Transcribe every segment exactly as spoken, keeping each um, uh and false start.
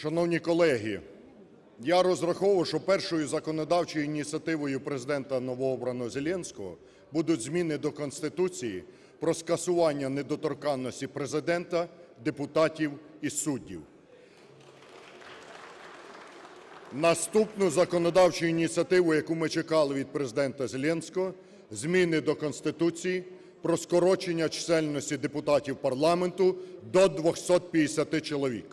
Шановні колеги, я розраховував, що першою законодавчою ініціативою Президента новообраного Зеленського будуть зміни до Конституції про скасування недоторканності Президента, депутатів і суддів. Наступну законодавчу ініціативу, яку ми чекали від Президента Зеленського – зміни до Конституції про скорочення чисельності депутатів парламенту до двохсот п'ятдесяти чоловік.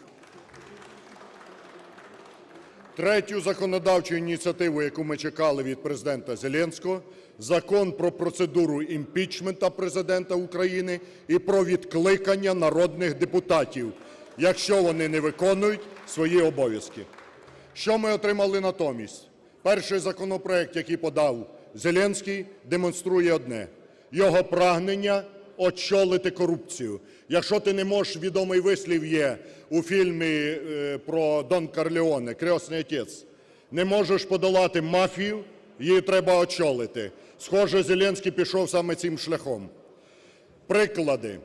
Третю законодавчу ініціативу, яку ми чекали від Президента Зеленського – Закон про процедуру імпічменту Президента України і про відкликання народних депутатів, якщо вони не виконують свої обов'язки. Що ми отримали натомість? Перший законопроект, який подав Зеленський, демонструє одне – його прагнення очолити корупцію. Якщо ти не можеш, відомий вислів є у фільмі про Дон Корлеоне "Крестный отец", не можеш подолати мафію, її треба очолити. Схоже, Зеленський пішов саме цим шляхом. Приклади.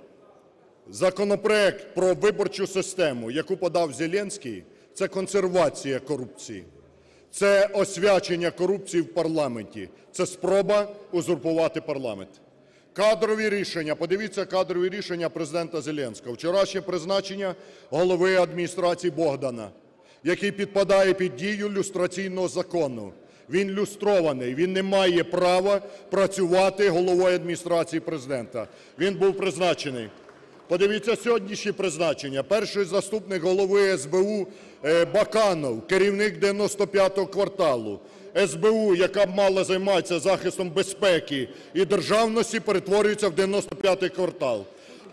Законопроект про виборчу систему, яку подав Зеленський, це консервація корупції, це освячення корупції в парламенті, це спроба узурпувати парламент. Кадрові рішення. Подивіться кадрові рішення Президента Зеленського. Вчорашнє призначення голови адміністрації Богдана, який підпадає під дію люстраційного закону. Він люстрований, він не має права працювати головою адміністрації Президента. Він був призначений. Подивіться сьогоднішні призначення. Перший заступник голови ес бе у Баканов, керівник дев'яносто п'ятого кварталу. ес бе у, яка б мала займатися захистом безпеки і державності, перетворюється в дев'яносто п'ятий квартал.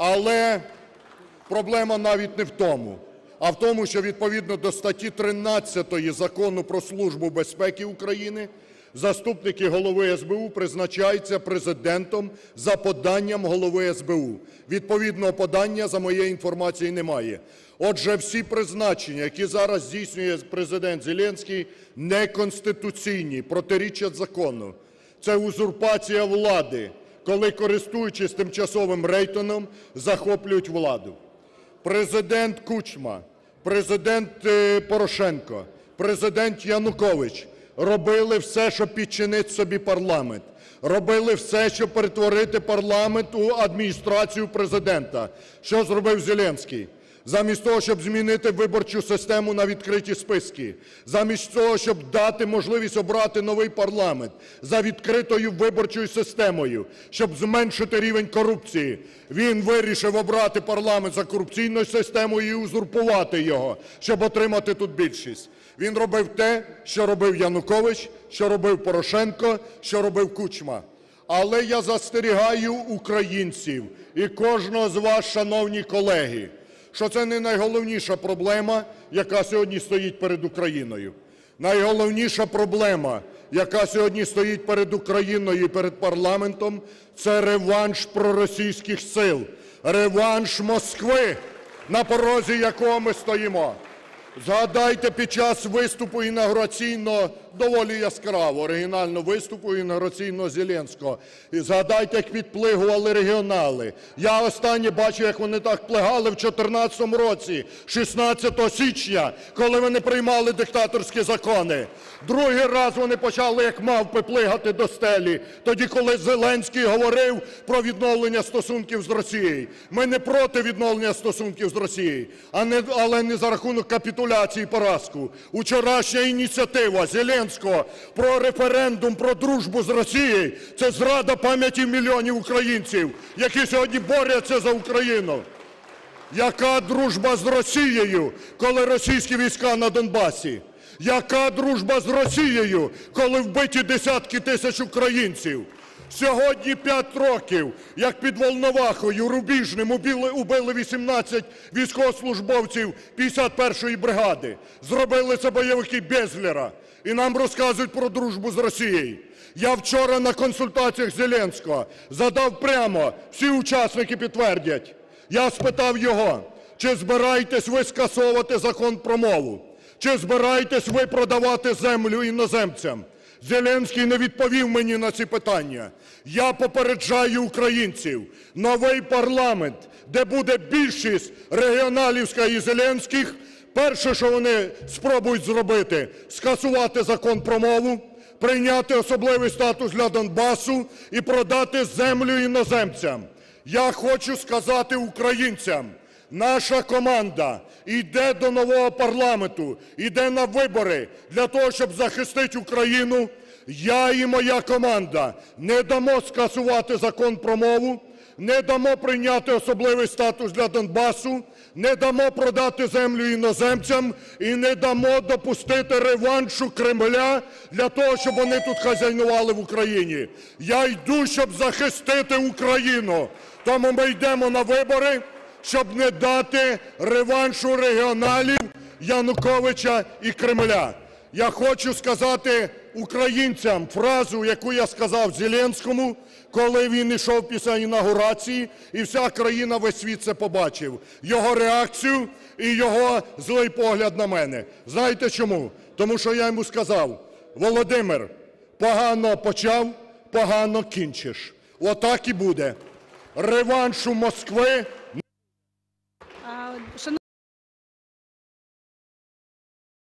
Але проблема навіть не в тому, а в тому, що відповідно до статті тринадцятої Закону про Службу безпеки України заступники голови ес бе у призначаються Президентом за поданням голови ес бе у. Відповідного подання, за моєю інформацією, немає. Отже, всі призначення, які зараз здійснює Президент Зеленський, неконституційні, протирічать закону. Це узурпація влади, коли, користуючись тимчасовим рейтингом, захоплюють владу. Президент Кучма, Президент Порошенко, Президент Янукович робили все, щоб підчинити собі парламент. Робили все, щоб перетворити парламент у адміністрацію Президента. Що зробив Зеленський? Замість того, щоб змінити виборчу систему на відкриті списки, замість того, щоб дати можливість обрати новий парламент за відкритою виборчою системою, щоб зменшити рівень корупції, він вирішив обрати парламент за корупційною системою і узурпувати його, щоб отримати тут більшість. Він робив те, що робив Янукович, що робив Порошенко, що робив Кучма. Але я застерігаю українців і кожного з вас, шановні колеги, що це не найголовніша проблема, яка сьогодні стоїть перед Україною. Найголовніша проблема, яка сьогодні стоїть перед Україною і перед парламентом, це реванш проросійських сил, реванш Москви, на порозі якого ми стоїмо. Згадайте під час виступу інавгураційного, доволі яскраво, оригінального виступу інавгураційного Зеленського. І згадайте, як підплигували регіонали. Я останнє бачив, як вони так плигали в чотирнадцятому році, шістнадцятого січня, коли вони приймали диктаторські закони. Другий раз вони почали, як мавпи, плигати до стелі, тоді, коли Зеленський говорив про відновлення стосунків з Росією. Ми не проти відновлення стосунків з Росією, а не, але не за рахунок капітуляції і поразку. Вчорашня ініціатива Зеленського про референдум про дружбу з Росією – це зрада пам'яті мільйонів українців, які сьогодні борються за Україну. Яка дружба з Росією, коли російські війська на Донбасі? Яка дружба з Росією, коли вбиті десятки тисяч українців? Сьогодні п'ять років, як під Волновахою, Рубіжним убили, убили вісімнадцять військовослужбовців п'ятдесят першої бригади. Зробили це бойовики Безлєра. І нам розказують про дружбу з Росією. Я вчора на консультаціях Зеленського задав прямо, всі учасники підтвердять. Я спитав його, чи збираєтесь ви скасовувати закон про мову? Чи збираєтесь ви продавати землю іноземцям? Зеленський не відповів мені на ці питання. Я попереджаю українців, новий парламент, де буде більшість регіоналівська і зеленських, Перше, що вони спробують зробити – скасувати Закон про мову, прийняти особливий статус для Донбасу і продати землю іноземцям. Я хочу сказати українцям: наша команда йде до нового парламенту, йде на вибори для того, щоб захистити Україну. Я і моя команда не дамо скасувати Закон про мову, не дамо прийняти особливий статус для Донбасу, не дамо продати землю іноземцям і не дамо допустити реваншу Кремля для того, щоб вони тут хазяйнували в Україні. Я йду, щоб захистити Україну. Тому ми йдемо на вибори, щоб не дати реваншу регіоналів, Януковича і Кремля. Я хочу сказати українцям фразу, яку я сказав Зеленському, коли він йшов після інавгурації, і вся країна, весь світ це побачив. Його реакцію і його злий погляд на мене. Знаєте чому? Тому що я йому сказав: Володимир, погано почав, погано кінчиш. Отак і буде. Реваншу Москви